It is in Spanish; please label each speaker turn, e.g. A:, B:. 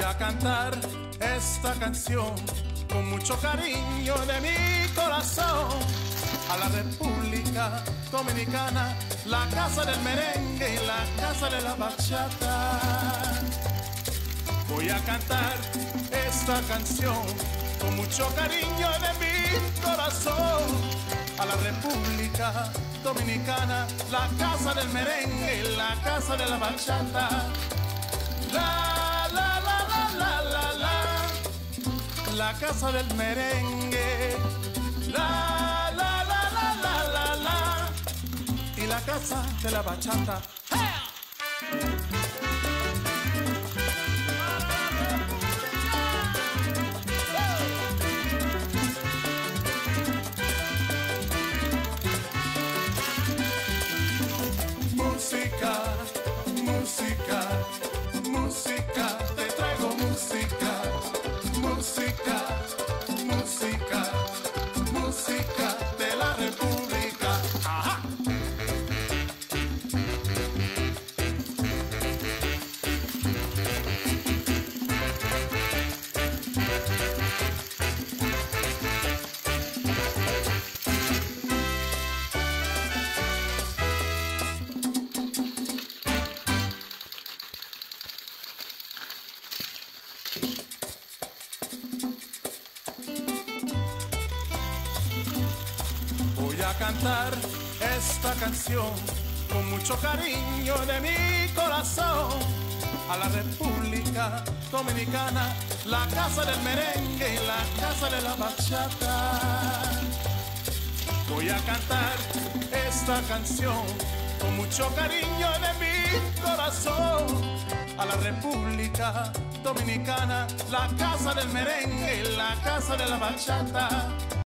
A: a cantar esta canción con mucho cariño de mi corazón a la República Dominicana, la casa del merengue y la casa de la bachata. Voy a cantar esta canción con mucho cariño de mi corazón a la República Dominicana, la casa del merengue y la casa de la bachata. La la la la la la la, la casa del merengue. La la la la la la la, y la casa de la bachata. Música, música, música, te traigo música, música, música, música de la República. ¡Ajá! Voy a cantar esta canción con mucho cariño de mi corazón a la República Dominicana, la casa del merengue y la casa de la bachata. Voy a cantar esta canción con mucho cariño de mi corazón a la República Dominicana, la casa del merengue y la casa de la bachata.